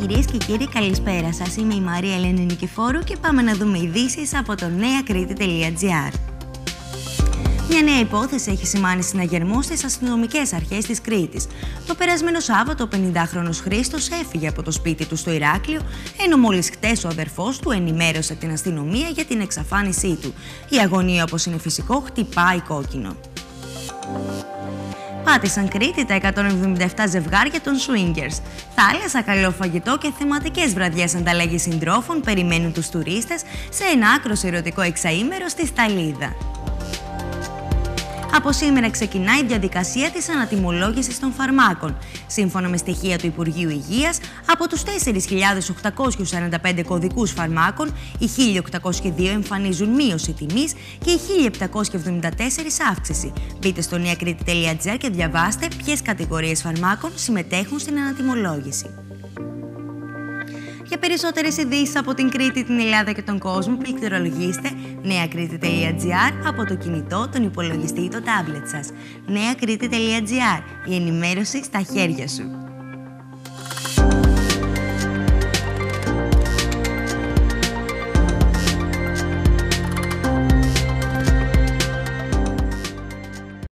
Κυρίες και κύριοι, καλησπέρα σας. Είμαι η Μαρία Ελένη Νικηφόρου και πάμε να δούμε ειδήσεις από το neakritti.gr. Μια νέα υπόθεση έχει σημάνει συναγερμό στις αστυνομικές αρχές της Κρήτης. Το περασμένο Σάββατο, ο 50χρονος Χρήστος έφυγε από το σπίτι του στο Ηράκλειο, ενώ μόλις χτες ο αδερφός του ενημέρωσε την αστυνομία για την εξαφάνισή του. Η αγωνία, όπως είναι φυσικό, χτυπάει κόκκινο. Πάτησαν Κρήτη τα 177 ζευγάρια των Swingers. Θάλασσα, καλό φαγητό και θεματικές βραδιές ανταλλαγής συντρόφων περιμένουν τους τουρίστες σε ένα άκρως ερωτικό εξαήμερο στη Σταλίδα. Από σήμερα ξεκινάει η διαδικασία της ανατιμολόγησης των φαρμάκων. Σύμφωνα με στοιχεία του Υπουργείου Υγείας, από τους 4.845 κωδικούς φαρμάκων, οι 1.802 εμφανίζουν μείωση τιμής και οι 1.774 αύξηση. Μπείτε στο neakritti.gr και διαβάστε ποιες κατηγορίες φαρμάκων συμμετέχουν στην ανατιμολόγηση. Για περισσότερες ειδήσεις από την Κρήτη, την Ελλάδα και τον κόσμο, πληκτρολογήστε neakritti.gr από το κινητό, τον υπολογιστή ή το τάμπλετ σας. neakritti.gr, η ενημέρωση στα χέρια σου.